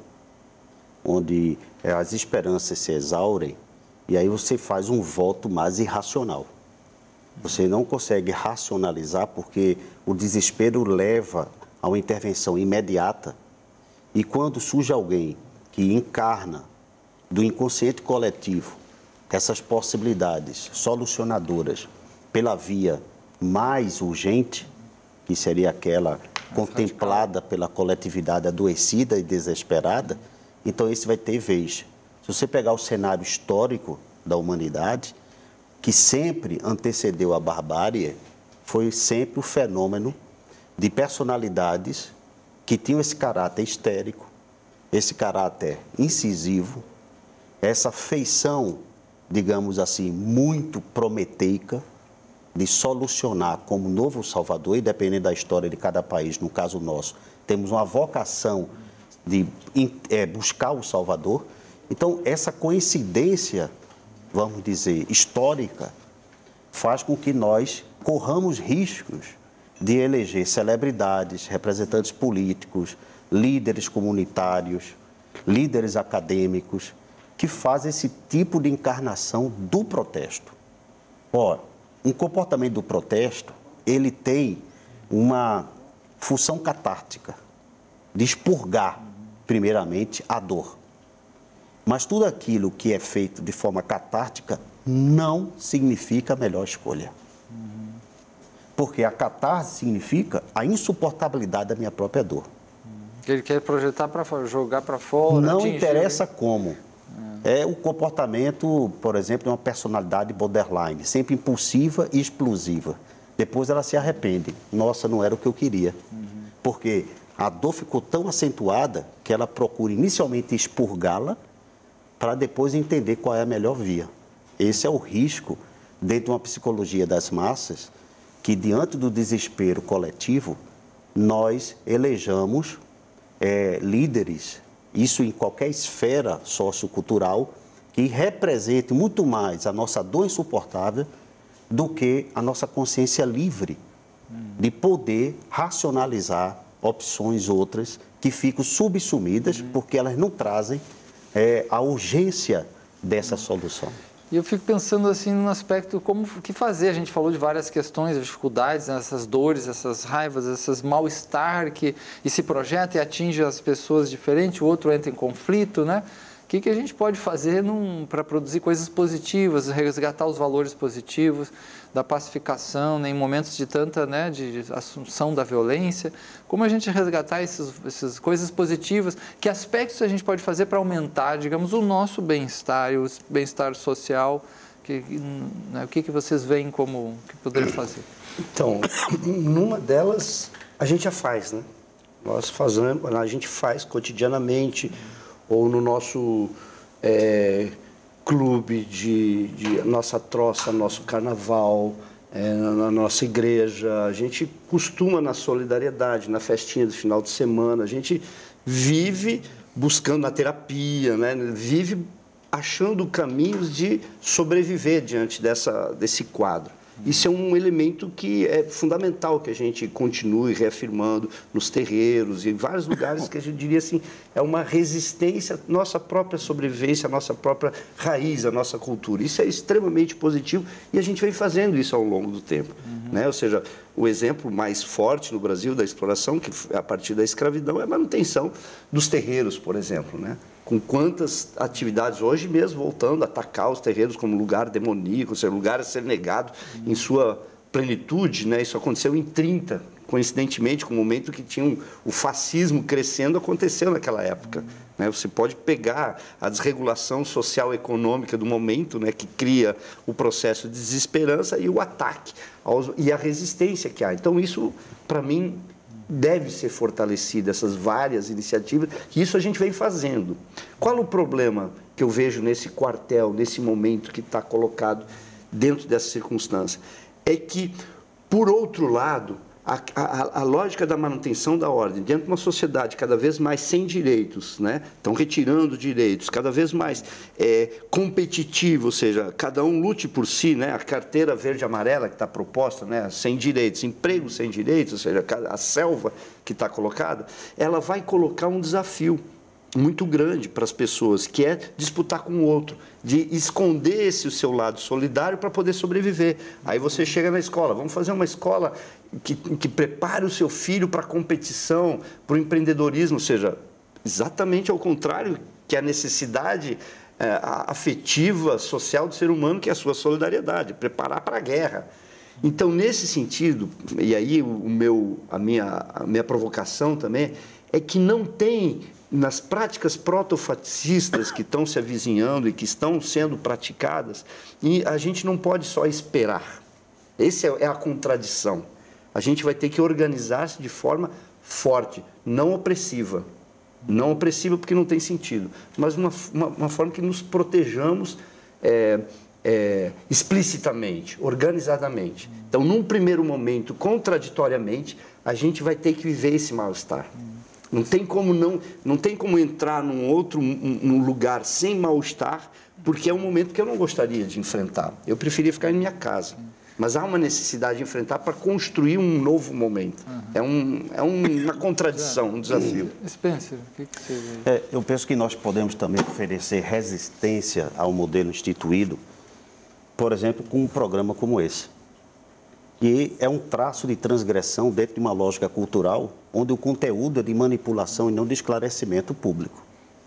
onde é, as esperanças se exaurem e aí você faz um voto mais irracional. Você não consegue racionalizar porque o desespero leva a uma intervenção imediata e quando surge alguém que encarna do inconsciente coletivo essas possibilidades solucionadoras pela via mais urgente, que seria aquela contemplada pela coletividade adoecida e desesperada, então esse vai ter vez. Se você pegar o cenário histórico da humanidade, que sempre antecedeu a barbárie, foi sempre o fenômeno de personalidades que tinham esse caráter histérico, esse caráter incisivo, essa feição, digamos assim, muito prometeica de solucionar como novo Salvador, e dependendo da história de cada país, no caso nosso, temos uma vocação de é, buscar o Salvador. Então, essa coincidência, vamos dizer, histórica, faz com que nós corramos riscos de eleger celebridades, representantes políticos, líderes comunitários, líderes acadêmicos, que fazem esse tipo de encarnação do protesto. Ora, um comportamento do protesto, ele tem uma função catártica, de expurgar, primeiramente, a dor. Mas tudo aquilo que é feito de forma catártica não significa a melhor escolha. Porque a catarse significa a insuportabilidade da minha própria dor. Ele quer projetar para fora, jogar para fora. Não atingir. interessa como. É o comportamento, por exemplo, de uma personalidade borderline, sempre impulsiva e explosiva. Depois ela se arrepende. Nossa, não era o que eu queria. Uhum. Porque a dor ficou tão acentuada que ela procura inicialmente expurgá-la para depois entender qual é a melhor via. Esse é o risco dentro de uma psicologia das massas, que diante do desespero coletivo, nós elejamos é, líderes, isso em qualquer esfera sociocultural, que represente muito mais a nossa dor insuportável do que a nossa consciência livre de poder racionalizar opções outras que ficam subsumidas porque elas não trazem é, a urgência dessa solução. E eu fico pensando assim no aspecto como o que fazer. A gente falou de várias questões, dificuldades, né, essas dores, essas raivas, esses mal-estar que e se projeta e atinge as pessoas diferentes, o outro entra em conflito, né? O que, que a gente pode fazer para produzir coisas positivas, resgatar os valores positivos da pacificação, né, em momentos de tanta, né, de assunção da violência? Como a gente resgatar esses, essas coisas positivas? Que aspectos a gente pode fazer para aumentar, digamos, o nosso bem-estar e o bem-estar social? Que, né, o que, que vocês veem como que poderiam fazer? Então, numa delas, a gente já faz, né? Nós fazemos, a gente faz cotidianamente, ou no nosso é, clube de, de nossa troça, nosso carnaval, é, na nossa igreja. A gente costuma na solidariedade, na festinha do final de semana. A gente vive buscando na terapia, né? Vive achando caminhos de sobreviver diante dessa, desse quadro. Isso é um elemento que é fundamental que a gente continue reafirmando nos terreiros e em vários lugares que a gente diria assim, é uma resistência à nossa própria sobrevivência, à nossa própria raiz, à nossa cultura. Isso é extremamente positivo e a gente vem fazendo isso ao longo do tempo. Uhum. Né? Ou seja, o exemplo mais forte no Brasil da exploração, que é a partir da escravidão, é a manutenção dos terreiros, por exemplo, né? Com quantas atividades, hoje mesmo, voltando a atacar os terreiros como lugar demoníaco, ou seja, lugar a ser negado uhum. em sua plenitude, né? Isso aconteceu em trinta, coincidentemente, com o momento que tinha um, o fascismo crescendo, aconteceu naquela época. Uhum. Né? Você pode pegar a desregulação social e econômica do momento, né? Que cria o processo de desesperança e o ataque aos, e a resistência que há. Então, isso, para mim, deve ser fortalecida, essas várias iniciativas, e isso a gente vem fazendo. Qual o problema que eu vejo nesse quartel, nesse momento que está colocado dentro dessa circunstância? É que, por outro lado, a, a, a lógica da manutenção da ordem, dentro de uma sociedade cada vez mais sem direitos, né? Estão retirando direitos, cada vez mais é, competitivo, ou seja, cada um lute por si, né? A carteira verde-amarela que está proposta, né? Sem direitos, emprego sem direitos, ou seja, a selva que está colocada, ela vai colocar um desafio muito grande para as pessoas, que é disputar com o outro, de esconder esse o seu lado solidário para poder sobreviver. Aí você chega na escola, vamos fazer uma escola que, que prepare o seu filho para a competição, para o empreendedorismo, ou seja, exatamente ao contrário que a necessidade é, afetiva, social do ser humano, que é a sua solidariedade, preparar para a guerra. Então, nesse sentido, e aí o meu, a, minha, a minha provocação também, é que não tem, nas práticas protofascistas que estão se avizinhando e que estão sendo praticadas, e a gente não pode só esperar. Essa é a contradição. A gente vai ter que organizar-se de forma forte, não opressiva. Não opressiva porque não tem sentido, mas uma, uma, uma forma que nos protejamos é, é, explicitamente, organizadamente. Então, num primeiro momento, contraditoriamente, a gente vai ter que viver esse mal-estar. Não tem como, não, não tem como entrar num outro num lugar sem mal-estar, porque é um momento que eu não gostaria de enfrentar. Eu preferia ficar em minha casa. mas há uma necessidade de enfrentar para construir um novo momento. Uhum. É, um, é um, uma contradição, um desafio. Spencer, o que, que você... É, eu penso que nós podemos também oferecer resistência ao modelo instituído, por exemplo, com um programa como esse, que é um traço de transgressão dentro de uma lógica cultural, onde o conteúdo é de manipulação e não de esclarecimento público.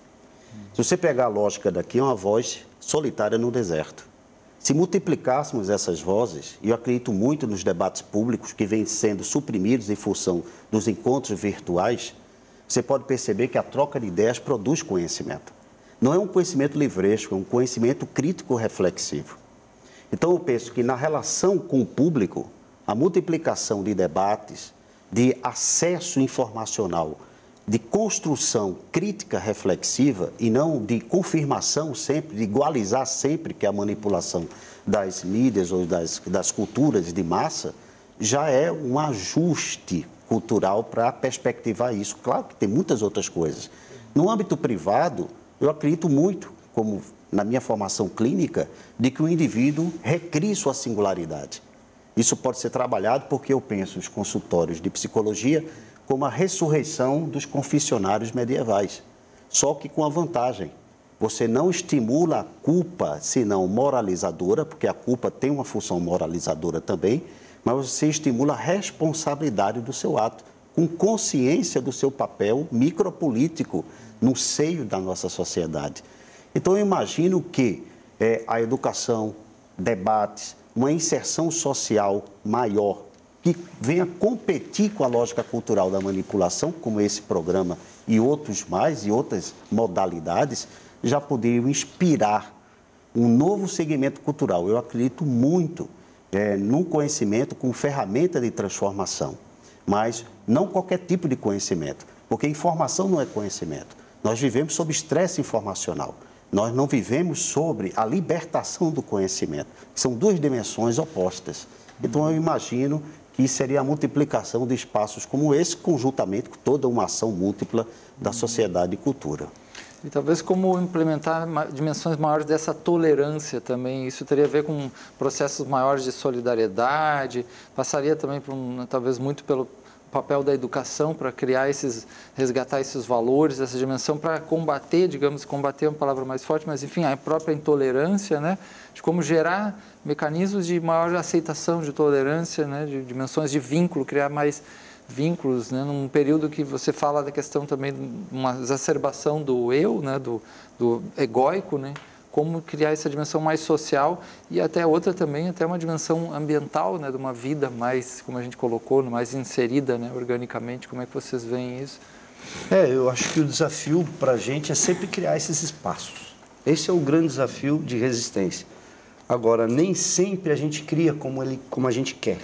Se você pegar a lógica daqui, é uma voz solitária no deserto. Se multiplicássemos essas vozes, e eu acredito muito nos debates públicos que vêm sendo suprimidos em função dos encontros virtuais, você pode perceber que a troca de ideias produz conhecimento. Não é um conhecimento livresco, é um conhecimento crítico reflexivo. Então, eu penso que na relação com o público, a multiplicação de debates, de acesso informacional, de construção crítica reflexiva e não de confirmação sempre, de igualizar sempre que a manipulação das mídias ou das, das culturas de massa, já é um ajuste cultural para perspectivar isso. Claro que tem muitas outras coisas. No âmbito privado, eu acredito muito, como na minha formação clínica, de que o indivíduo recrie sua singularidade. Isso pode ser trabalhado porque eu penso os consultórios de psicologia como a ressurreição dos confessionários medievais. Só que com a vantagem, você não estimula a culpa, senão moralizadora, porque a culpa tem uma função moralizadora também, mas você estimula a responsabilidade do seu ato, com consciência do seu papel micropolítico no seio da nossa sociedade. Então, eu imagino que é, a educação, debates, uma inserção social maior, que venha competir com a lógica cultural da manipulação, como esse programa e outros mais, e outras modalidades, já poderiam inspirar um novo segmento cultural. Eu acredito muito é, num conhecimento como ferramenta de transformação, mas não qualquer tipo de conhecimento, porque informação não é conhecimento. Nós vivemos sob estresse informacional. Nós não vivemos sobre a libertação do conhecimento. São duas dimensões opostas. Então, eu imagino que seria a multiplicação de espaços como esse, conjuntamente com toda uma ação múltipla da sociedade e cultura. E talvez como implementar dimensões maiores dessa tolerância também. Isso teria a ver com processos maiores de solidariedade, passaria também, por um, talvez, muito pelo papel da educação para criar esses, resgatar esses valores, essa dimensão para combater, digamos, combater é uma palavra mais forte, mas enfim, a própria intolerância, né, de como gerar mecanismos de maior aceitação, de tolerância, né, de dimensões de vínculo, criar mais vínculos, né, num período que você fala da questão também de uma exacerbação do eu, né, do, do egóico, né, como criar essa dimensão mais social e até outra também, até uma dimensão ambiental, né, de uma vida mais, como a gente colocou, mais inserida, né, organicamente. Como é que vocês veem isso? É, eu acho que o desafio para a gente é sempre criar esses espaços. Esse é o grande desafio de resistência. Agora, nem sempre a gente cria como, ele, como a gente quer.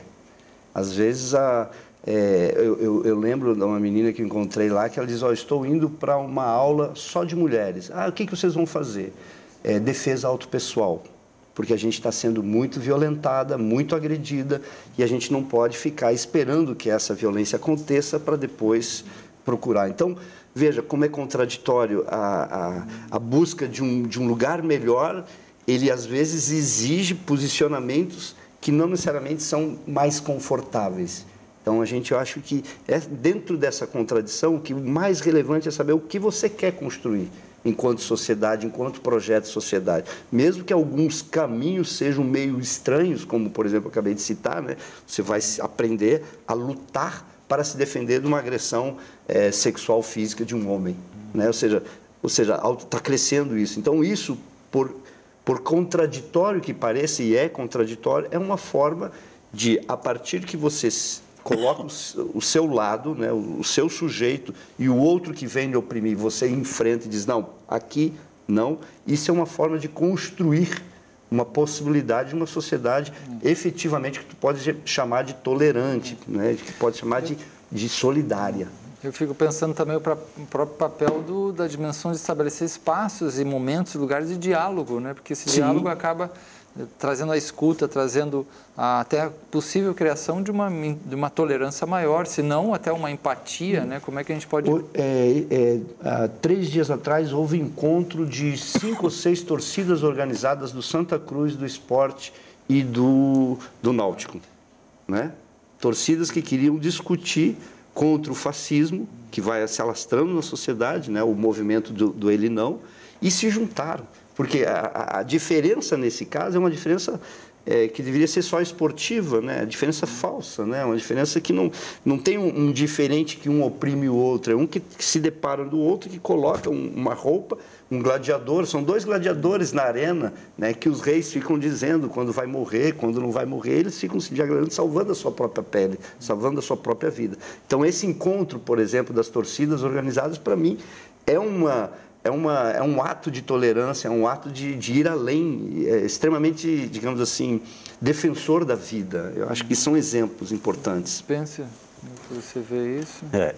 Às vezes, a, é, eu, eu, eu lembro de uma menina que eu encontrei lá, que ela diz, ó, oh, estou indo para uma aula só de mulheres. Ah, o que, que vocês vão fazer? É, defesa autopessoal, porque a gente está sendo muito violentada, muito agredida, e a gente não pode ficar esperando que essa violência aconteça para depois procurar. Então, veja como é contraditório a, a, a busca de um, de um lugar melhor, ele às vezes exige posicionamentos que não necessariamente são mais confortáveis. Então, a gente, eu acho que é dentro dessa contradição que o mais relevante é saber o que você quer construir enquanto sociedade, enquanto projeto de sociedade. Mesmo que alguns caminhos sejam meio estranhos, como, por exemplo, eu acabei de citar, né? Você vai aprender a lutar para se defender de uma agressão é, sexual física de um homem, né? Ou seja, ou seja, está crescendo isso. Então, isso, por, por contraditório que pareça, e é contraditório, é uma forma de, a partir que você coloca o seu lado, né, o seu sujeito, e o outro que vem lhe oprimir, você enfrenta e diz, não, aqui não. Isso é uma forma de construir uma possibilidade de uma sociedade efetivamente que tu pode chamar de tolerante, né, que pode chamar de, de solidária. Eu fico pensando também o próprio papel do, da dimensão de estabelecer espaços e momentos, lugares de diálogo, né? Porque esse Sim. diálogo acaba trazendo a escuta, trazendo a, até a possível criação de uma, de uma tolerância maior, se não até uma empatia, né? Como é que a gente pode... É, é, há três dias atrás houve encontro de cinco ou seis torcidas organizadas do Santa Cruz, do Esporte e do, do Náutico, né? Torcidas que queriam discutir contra o fascismo, que vai se alastrando na sociedade, né? O movimento do, do Ele Não, e se juntaram. Porque a, a diferença nesse caso é uma diferença é, que deveria ser só esportiva, né? A diferença falsa, né? Uma diferença que não, não tem um, um diferente que um oprime o outro, é um que, que se depara do outro, que coloca um, uma roupa, um gladiador, são dois gladiadores na arena, né? Que os reis ficam dizendo quando vai morrer, quando não vai morrer, eles ficam se diagramando, salvando a sua própria pele, salvando a sua própria vida. Então, esse encontro, por exemplo, das torcidas organizadas, para mim, é uma... É, uma, é um ato de tolerância, é um ato de, de ir além, é extremamente, digamos assim, defensor da vida. Eu acho que são exemplos importantes. Spencer, você vê isso? É,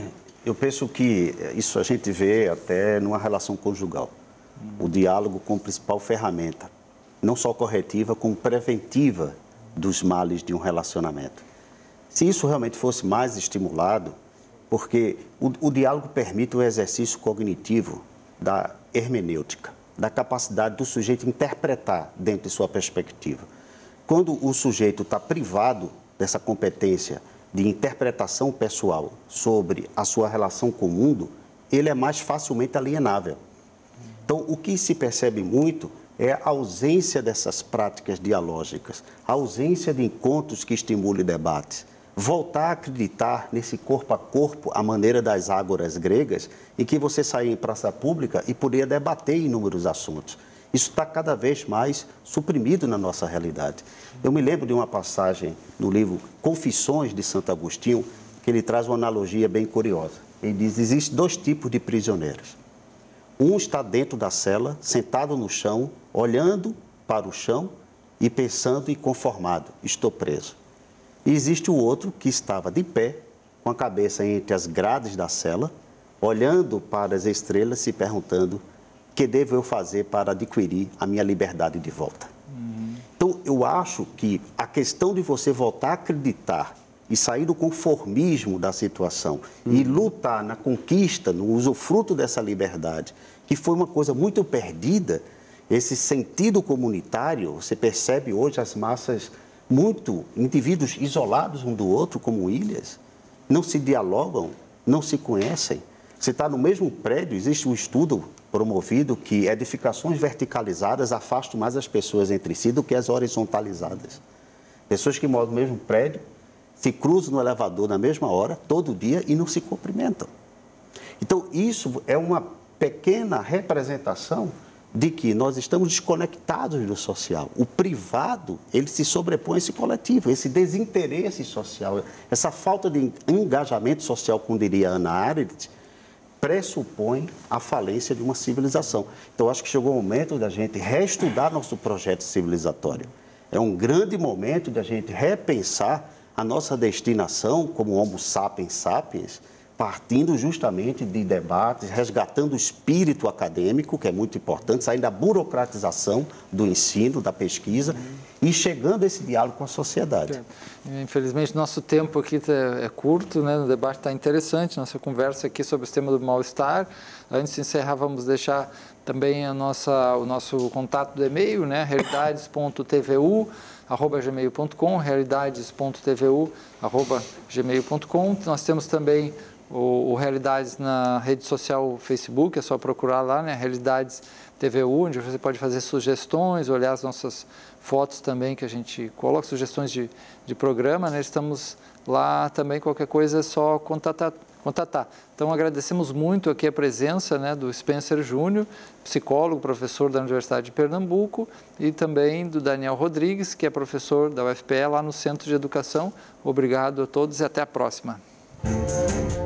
eu penso que isso a gente vê até numa relação conjugal. Hum. O diálogo como principal ferramenta, não só corretiva, como preventiva dos males de um relacionamento. Se isso realmente fosse mais estimulado, porque o, o diálogo permite o exercício cognitivo da hermenêutica, da capacidade do sujeito interpretar dentro de sua perspectiva. Quando o sujeito está privado dessa competência de interpretação pessoal sobre a sua relação com o mundo, ele é mais facilmente alienável. Então, o que se percebe muito é a ausência dessas práticas dialógicas, a ausência de encontros que estimulem debates. Voltar a acreditar nesse corpo a corpo, à maneira das ágoras gregas, em que você saía em praça pública e poderia debater inúmeros assuntos. Isso está cada vez mais suprimido na nossa realidade. Eu me lembro de uma passagem no livro Confissões de Santo Agostinho, que ele traz uma analogia bem curiosa. Ele diz: existem dois tipos de prisioneiros. Um está dentro da cela, sentado no chão, olhando para o chão e pensando inconformado: estou preso. E existe o outro que estava de pé, com a cabeça entre as grades da cela, olhando para as estrelas, se perguntando: o que devo eu fazer para adquirir a minha liberdade de volta? Uhum. Então, eu acho que a questão de você voltar a acreditar e sair do conformismo da situação uhum. e lutar na conquista, no usufruto dessa liberdade, que foi uma coisa muito perdida, esse sentido comunitário, você percebe hoje as massas... muito indivíduos isolados um do outro, como ilhas, não se dialogam, não se conhecem. Você está no mesmo prédio, existe um estudo promovido que edificações verticalizadas afastam mais as pessoas entre si do que as horizontalizadas. Pessoas que moram no mesmo prédio, se cruzam no elevador na mesma hora, todo dia, e não se cumprimentam. Então, isso é uma pequena representação de que nós estamos desconectados do social. O privado, ele se sobrepõe a esse coletivo, esse desinteresse social, essa falta de engajamento social, como diria Hannah Arendt, pressupõe a falência de uma civilização. Então, acho que chegou o momento da gente reestudar nosso projeto civilizatório. É um grande momento de a gente repensar a nossa destinação como Homo sapiens sapiens, partindo justamente de debates, resgatando o espírito acadêmico, que é muito importante, saindo da burocratização do ensino, da pesquisa, uhum. e chegando a esse diálogo com a sociedade. Infelizmente, nosso tempo aqui é curto, né? O debate está interessante, nossa conversa aqui sobre o tema do mal-estar. Antes de encerrar, vamos deixar também a nossa, o nosso contato do e-mail, né? realidades ponto t v u arroba gmail ponto com, realidades ponto t v u arroba gmail ponto com. Nós temos também o, o Realidades na rede social Facebook, é só procurar lá, né? Realidades T V U, onde você pode fazer sugestões, olhar as nossas fotos também que a gente coloca, sugestões de, de programa, né? Estamos lá também, qualquer coisa é só contatar. contatar. Então, agradecemos muito aqui a presença, né, do Spencer Júnior, psicólogo, professor da Universidade de Pernambuco, e também do Daniel Rodrigues, que é professor da U F P E lá no Centro de Educação. Obrigado a todos e até a próxima.